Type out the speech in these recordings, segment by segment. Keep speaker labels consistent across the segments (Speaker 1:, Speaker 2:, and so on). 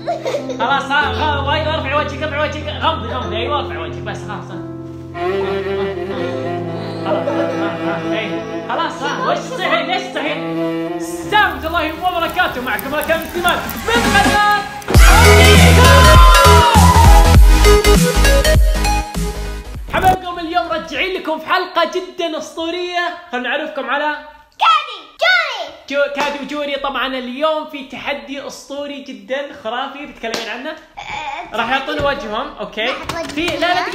Speaker 1: خلاص ارفع وجهك ارفع وجهك، غمضي ايوه ارفع وجهك بس خلاص. خلاص وش تصيحين؟ ليش تصيحين؟ السلام ورحمة الله وبركاته، معكم كابتن سليمان من قناة حبايبكم. اليوم راجعين لكم في حلقة جدا اسطورية. خلنا نعرفكم على كادي وجوري. طبعا اليوم في تحدي اسطوري جدا خرافي بتكلمين عنه. راح يعطون وجههم. اوكي في لا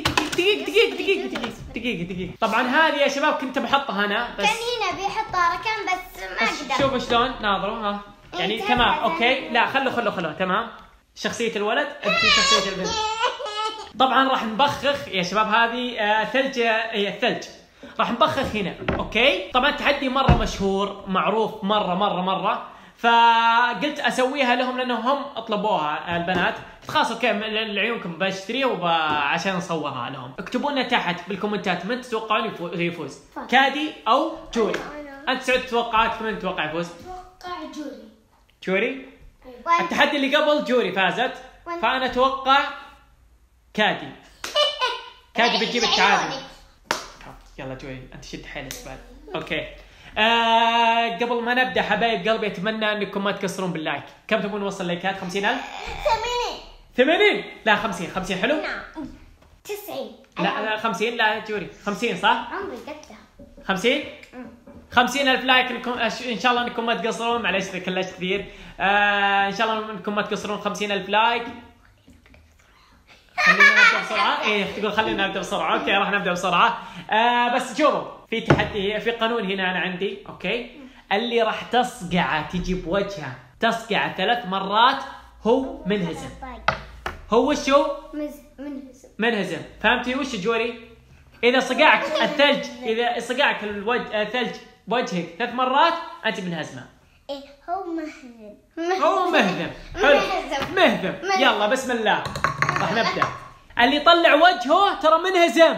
Speaker 1: دقيقة. طبعا هذه يا شباب كنت بحطها انا بس
Speaker 2: كان هنا بيحطها ركان بس ما قدر.
Speaker 1: شوفوا شلون ناظروا ها يعني تمام. اوكي لا خلوا تمام. شخصية الولد انت شخصية البنت. طبعا راح نبخخ يا شباب. هذه ثلج، هي الثلج. راح نبخخ هنا. اوكي طبعا التحدي مره مشهور معروف مره فقلت اسويها لهم لانهم طلبوها البنات. خلاص اوكي لعيونكم بشتريها عشان نصورها لهم. اكتبوا لنا تحت بالكومنتات من تتوقعون يفوز، كادي او جوري. انت سعد توقعاتك من تتوقع يفوز؟
Speaker 2: اتوقع
Speaker 1: جوري. التحدي اللي قبل جوري فازت، فانا اتوقع كادي بتجيب التعادل. يلا جوي انت شد حيلك بعد. اوكي قبل ما نبدا حبايب قلبي اتمنى انكم ما تكسرون باللايك. كم تبون نوصل لايكات؟ 50,000؟ 80. لا 50 حلو.
Speaker 2: 90.
Speaker 1: لا 50. لا جوري 50 صح؟
Speaker 2: عمري قلتها
Speaker 1: 50. 50,000 لايك لكم. ان شاء الله انكم ما تقصرون. معليش كلاش كثير. ان شاء الله انكم ما تقصرون. 50,000 لايك. خلينا نبدا بسرعه. تقول خلينا نبدا بسرعه. اوكي راح نبدا بسرعه. بس شوفوا في تحدي، في قانون هنا انا عندي. اوكي اللي راح تصقعه تجي بوجهه تصقعه 3 مرات هو منهزم. هو وش هو؟ منهزم. فهمتي وش جوري؟ اذا صقعك الثلج، اذا صقعك الثلج بوجهك 3 مرات انت منهزمه. هو مهزم. حلو مهزم. يلا بسم الله راح نبدا. اللي يطلع وجهه ترى منهزم.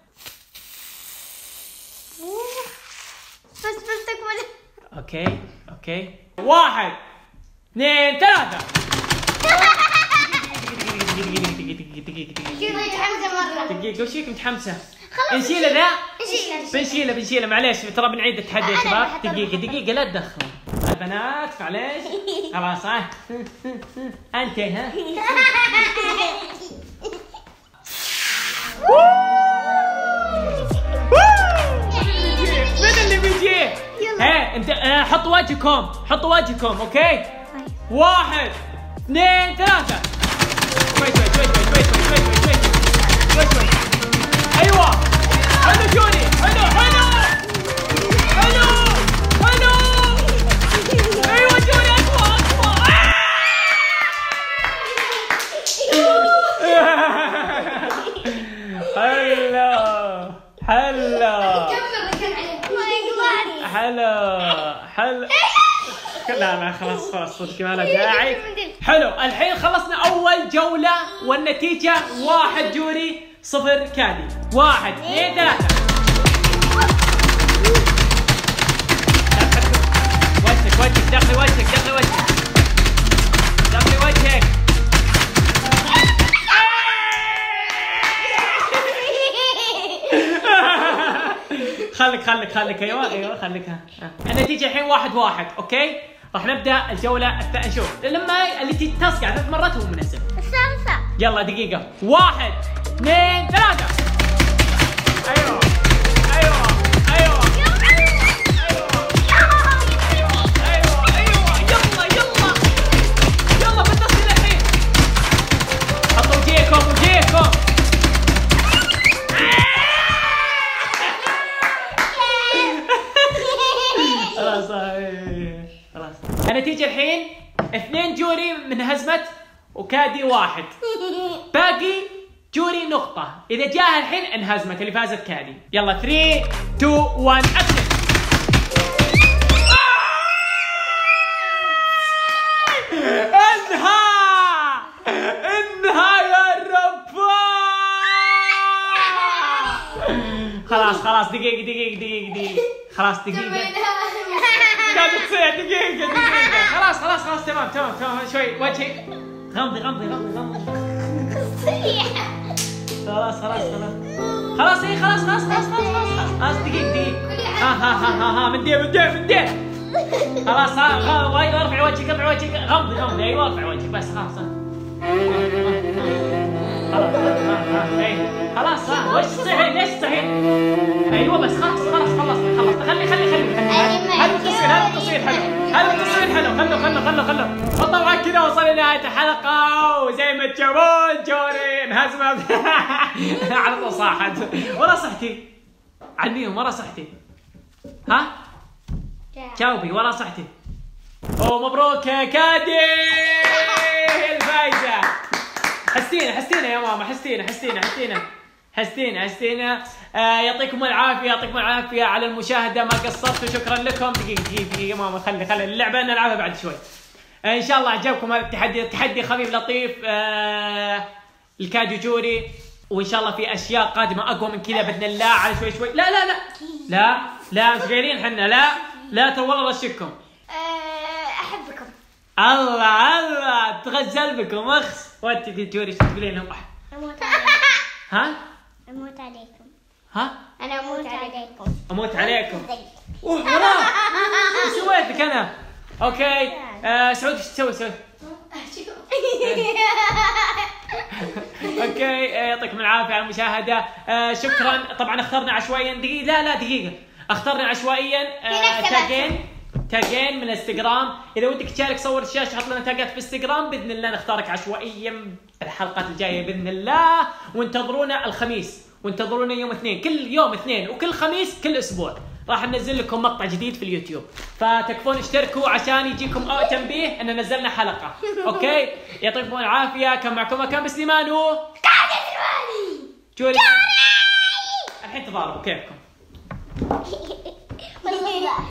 Speaker 2: بس تكمل.
Speaker 1: اوكي 1 2 3. دقيقة وش فيك متحمسة؟ نشيله ذا؟ بنشيله معليش ترى بنعيد التحدي يا شباب. دقيقة لا تدخلوا البنات معليش. خلاص ها انت ها. من اللي بيجي؟ انت حطوا وجهكم. اوكي 1 2 3. شوي ايوه حلو جوري. حلو ايوه جوري اقوى. حلو لا خلاص صدق ما له داعي. حلو الحين خلصنا اول جولة والنتيجة 1 جوري 0 كادي. 1 2 3. وجهك دخلي وجهك. خليك ايوه خليك. النتيجة الحين 1-1. اوكي راح نبدا الجولة الثانية. شوف لما اللي تصقع 3 مرات هو منهزم.
Speaker 2: الثالثة
Speaker 1: يلا دقيقة. 1 2 3. ايوه يلا بالتصوير الحين. حطوا وجيهكم. خلاص النتيجة الحين 2 جوري منهزمت وكادي 1. باقي جوري نقطة. إذا جاها الحين انهزمت اللي فازت كادي. يلا 3 2 1 أكشن. انها يا ربا. خلاص دقيقة. خلاص دقيقة. قاعد تصيح. دقيقة. خلاص تمام. شوي وجهك. غمضي غمضي غمضي غمضي.
Speaker 2: صيحة.
Speaker 1: خلاص خلاص خلاص خلاص اي خلاص خلاص خلاص خلاص خلاص دقيقة ها من دي خلاص ارفع وجهك ارفع وجهك غمضي غمضي ايوه ارفع وجهك بس خلاص خلاص وش تصيحين ليش تصيحين؟ ايوه بس خلاص خلي حلو التصوير حلو خلوا وطبعا كذا وصلنا لنهاية الحلقة وزي ما تشوفون جوري انهزمت على طول صاحت ولا صحتي علميهم ولا صحتي ها؟ جاوبي ولا صحتي ومبروك يا كادي الفايزة حستينا يا ماما حستينا يعطيكم العافية على المشاهدة ما قصرتوا شكرا لكم دقيقة ماما خلي اللعبة نلعبها بعد شوي ان شاء الله عجبكم هذا التحدي خفيف لطيف الكادي جوري وان شاء الله في اشياء قادمة اقوى من كذا باذن الله على شوي لا مش قايلين حنا لا ترى والله رشكم
Speaker 2: احبكم
Speaker 1: الله تغزل بكم اخس وانت جوري شو تقولين لهم
Speaker 2: اموت عليكم
Speaker 1: ها
Speaker 2: اموت عليكم
Speaker 1: ها
Speaker 2: انا اموت عليكم
Speaker 1: وراه ايش سويت لك انا اوكي سعود ايش تسوي اوكي يعطيكم العافيه على المشاهده شكرا طبعا اخترنا عشوائيا دقيقه اخترنا عشوائيا تاجين من الانستغرام اذا ودك تشارك صور الشاشه حط لنا تاجات في انستغرام باذن الله نختارك عشوائيا الحلقات الجايه باذن الله وانتظرونا الخميس وانتظرونا يوم اثنين كل يوم اثنين وكل خميس كل اسبوع راح ننزل لكم مقطع جديد في اليوتيوب فتكفون اشتركوا عشان يجيكم تنبيه ان نزلنا حلقه اوكي يعطيكم العافيه كان معكم كان بسليمان جوري الحين تضاربوا كيفكم